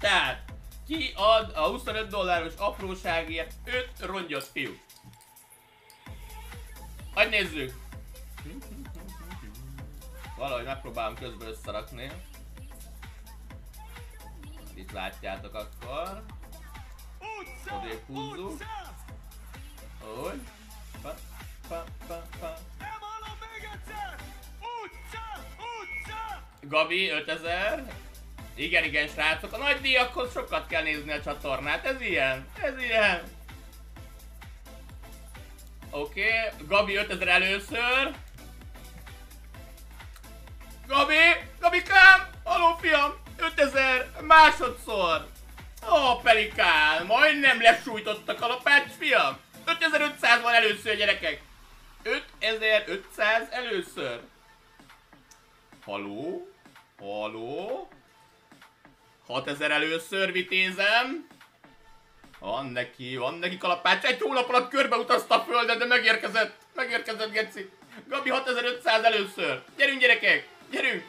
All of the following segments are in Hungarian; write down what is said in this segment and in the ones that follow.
Tehát, ki ad a 25 dolláros apróságért 5 rongyot, fiú? Hogy nézzük? Valahogy megpróbálom közben összerakni. Itt látjátok akkor. Odébb húzzuk. Úgy. Pa, pa, pa, pa. Gabi 5000. Igen, srácok, a nagy díjakhoz sokat kell nézni a csatornát, ez ilyen, ez ilyen. Oké, Gabi 5000 először. Gabikám, haló fiam, 5000 másodszor. Ó, Pelikán, majdnem lesújtott a kalapács, fiam. 5500 van először, gyerekek. 5500 először. Haló? Haló? 6000 először, vitézem. Van neki kalapács. Egy hónap alatt körbeutazta a földet, de megérkezett, geci. Gabi 6500 először. Gyerünk, gyerekek, gyerünk.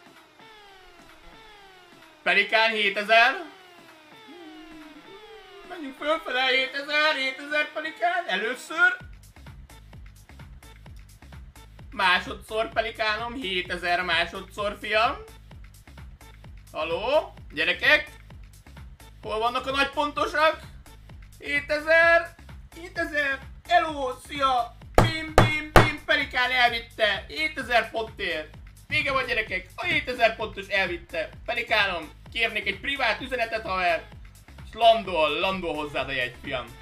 Pelikán 7000. Menjünk fölfele, 7000 Pelikán, először. Másodszor Pelikánom, 7000 másodszor, fiam. Haló, gyerekek? Hol vannak a nagy pontosak? 7000, hello, szia, bim, Pelikán elvitte, 7000 pontért. Vége van, gyerekek, a 7000 pontos elvitte. Pelikánom, kérnék egy privát üzenetet, haver, és landol hozzád a jegy, fiam.